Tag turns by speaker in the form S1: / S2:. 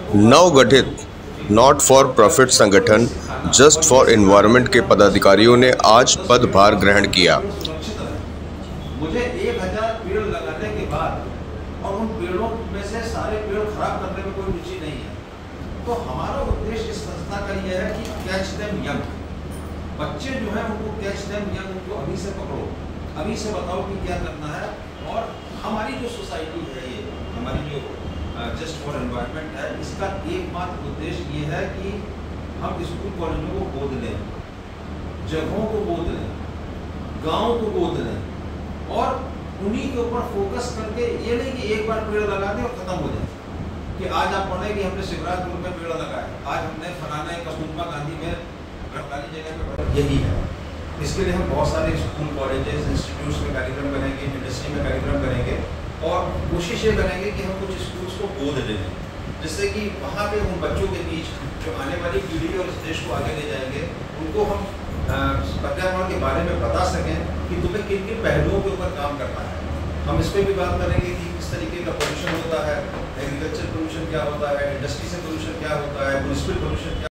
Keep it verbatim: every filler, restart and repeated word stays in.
S1: नवगठित not for profit संगठन just for environment के पदाधिकारियों ने आज पदभार ग्रहण किया।
S2: मुझे एक हजार पेड़ लगाने के बाद और उन पेड़ों में से सारे पेड़ खराब करने में कोई रुचि नहीं है। तो हमारा उद्देश्य इस संस्था का यह है कि कैच देम यंग, बच्चे जो है उनको कैच देम यंग, उनको अभी से पकड़ो, अभी से बताओ कि क्या करना है। और हमारी जो सोसाइटी है, ये हमारी जो जस्ट फॉर एनवायरनमेंट है, इसका एकमात्र उद्देश्य ये है कि हम स्कूल कॉलेजों को गोद लें, जगहों को गोद लें, गाँव को गोद लें और उन्हीं के ऊपर फोकस करके, ये नहीं कि एक बार पेड़ लगा दें और खत्म हो जाए कि आज आप पढ़ें कि हमने शिवराजपुर में पेड़ लगाए, आज हमने फलाना कस्तूरबा गांधी में अड़तालीस जगह पे, यही है। इसके लिए हम बहुत सारे स्कूल कॉलेजेस इंस्टीट्यूट्स में कार्यक्रम करेंगे, इंडस्ट्री में कार्यक्रम करेंगे और कोशिश ये करेंगे कि हम कुछ स्कूल्स को गोद ले लें, जिससे कि वहाँ पे उन बच्चों के बीच जो आने वाली पीढ़ी और इस देश को आगे ले जाएंगे, उनको हम पर्यावरण के बारे में बता सकें कि तुम्हें किन किन पहलुओं के ऊपर काम करना है। हम इस पर भी बात करेंगे कि किस तरीके का पोल्यूशन होता है, एग्रीकल्चर पोल्यूशन क्या होता है, इंडस्ट्री से पोल्यूशन क्या होता है, म्यूनिसिपल पोल्यूशन क्या